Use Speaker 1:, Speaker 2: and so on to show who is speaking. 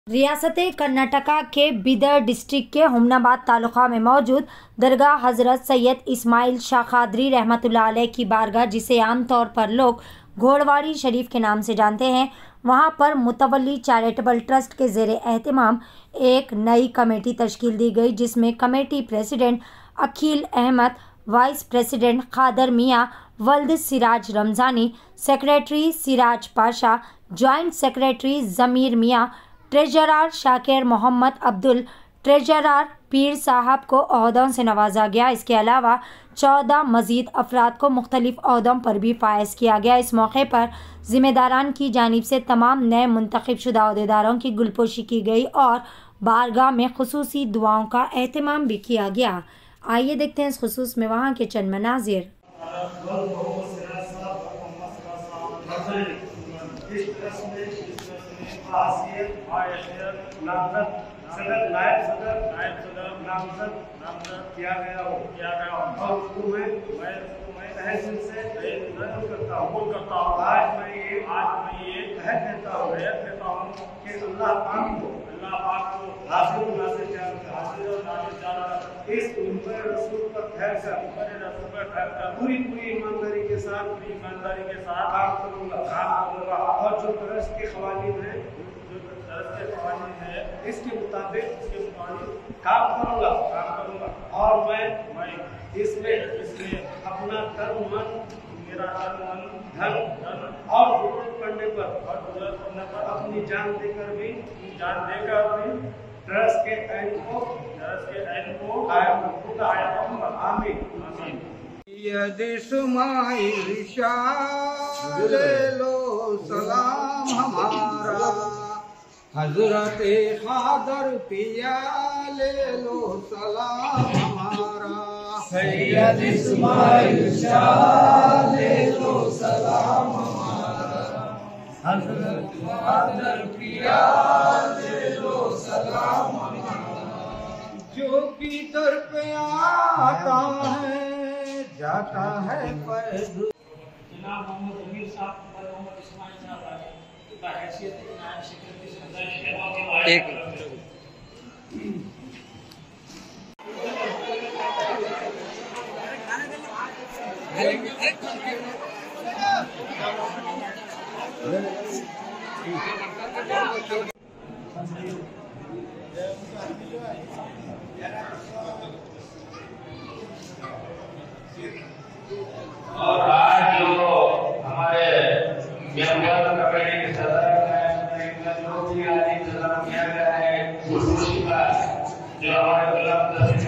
Speaker 1: रियासत कर्नाटका के बीदर डिस्ट्रिक्ट के हुमनाबाद तालुका में मौजूद दरगाह हज़रत सैयद इस्माइल शाह कादरी रहमतुल्लाह अलैह की बारगाह, जिसे आम तौर पर लोग घोड़वाड़ी शरीफ के नाम से जानते हैं, वहां पर मुतवल्ली चैरिटेबल ट्रस्ट के ज़ेरे एहतमाम एक नई कमेटी तश्कील दी गई, जिसमें committee president Aqeel Ahmed, vice president Qadar Miyan वल्द Siraj Ramzani, secretary Siraj Pasha, joint secretary Zameer Miyan, treasurer Shakir Mohammad Abdul, treasurer Peer Sahab को ओहदों से नवाजा गया। इसके अलावा 14 मज़ीद अफराद को मुख्तलिफ ओहदों पर भी फायज किया गया। इस मौके पर ज़िम्मेदारान की जानिब से तमाम नए मुंतखब शुदा अहदेदारों की गुलपोशी की गई और बारगाह में खुसूसी दुआओं का एहतमाम भी किया गया। आइए देखते हैं इस खुसूस में वहाँ के चंद मनाजिर।
Speaker 2: किया गया हो और उसको मैं तहसील से करता हूँ। आज मैं ये अहद देता हूँ कि अल्लाह पाक को हासिल इस उम्र रसूल पर ठहर कर पूरी ईमानदारी के साथ काम करूँगा और जो तरस के कवानीन है इसके मुताबिक काम करूँगा और मैं इसमें अपना तन मन धन और जरूरत पड़ने पर अपनी जान देकर भी ट्रस्ट के ऐन को कायम रखूंगा। आमीन।
Speaker 3: इस्माइल शाह ले लो सलाम हमारा, हजरत कादर पिया ले लो सलाम हमारा, सैयद इस्माइल शाह ले लो सलाम हमारा, हजरत कादर पिया ले लो सलाम हमारा। जो भी दर पे आता है जाता है पैदल।
Speaker 4: जनाब मोहम्मद अमीर साहब और मोहम्मद इस्माइल साहब आगे का हैसियत नायब सेक्रेटरी
Speaker 5: और आज जो हमारे मेंबर कमेटी के सदस्य जो भी आज इंतजाम किया गया है, खुशी का जो हमारे